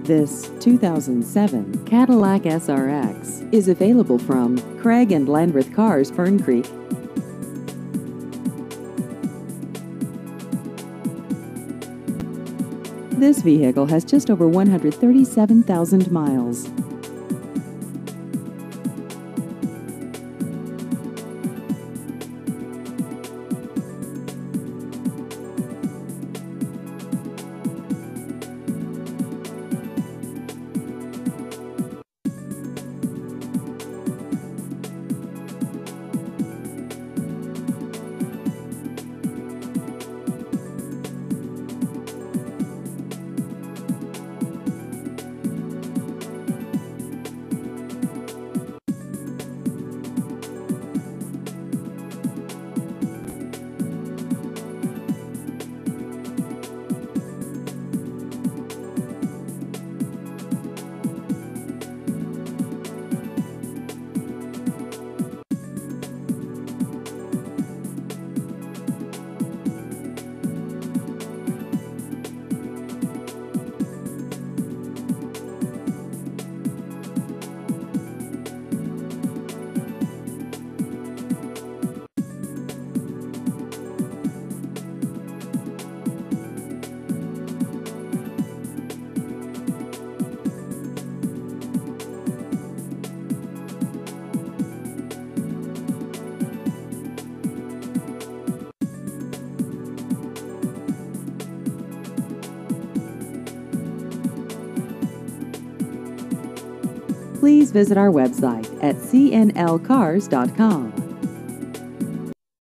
This 2007 Cadillac SRX is available from Craig and Landreth Cars, Fern Creek. This vehicle has just over 137,000 miles. Please visit our website at cnlcars.com.